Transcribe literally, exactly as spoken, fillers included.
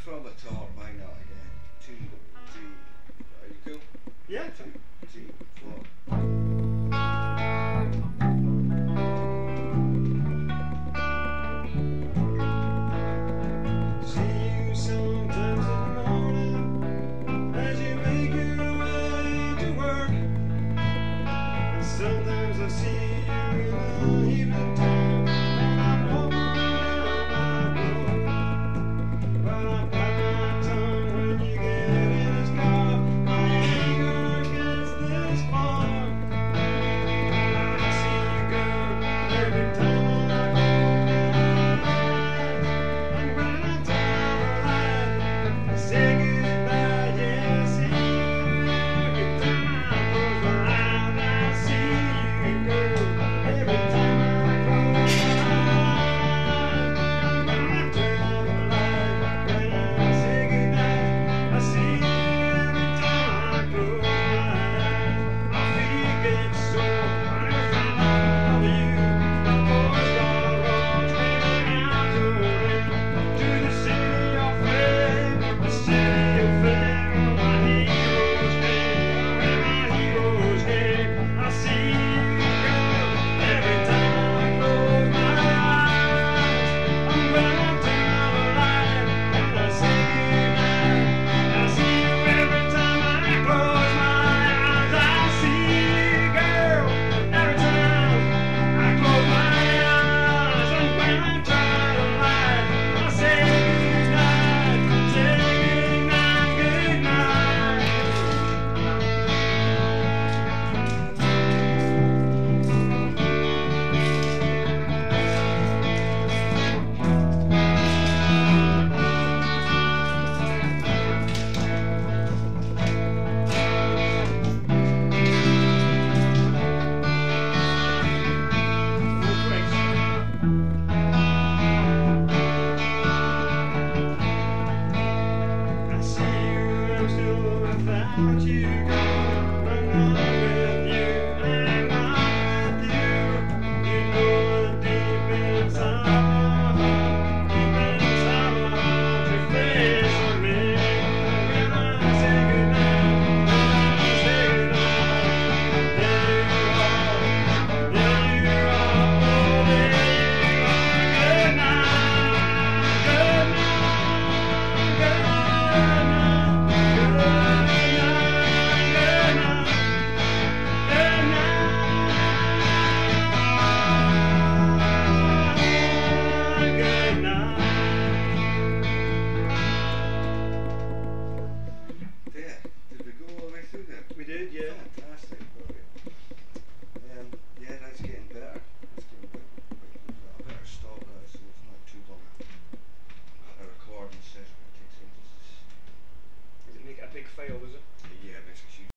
from the top, why not again? Two, three, are you cool? Yeah. Two, three, four. See you sometimes in the morning as you make your way to work, and sometimes I see you in the evening time when I'm walking down my road. But I bite my tongue when you get in this car. My anger gets this far. I see you, girl, every time I I'm gonna tell the lie. I say goodbye, yeah, I see you every time I close my eyes. I see you, girl, every time I close my eyes. I'm gonna tell the lie. When I say goodnight, I see you every time I close my eyes. My feet get sore when I find out you. My voice got lost when my eyes open to the city of fame, the city of fame, where my heroes came, where my heroes came. I see you, girl, every time I close my eyes. I'm gonna tell the lie when I say goodnight. I see you every time I close my eyes. I see you, girl, every time I close my eyes. And when I try to lie, I say goodnight, say goodnight, goodnight. I see you, I'm still without you.